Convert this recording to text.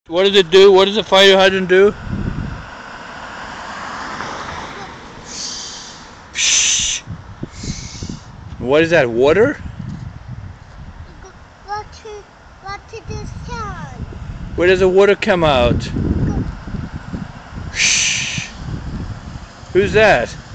What does it do? What does the fire hydrant do? Psh. What is that? Water? Water the sun. Where does the water come out? Shh. Who's that?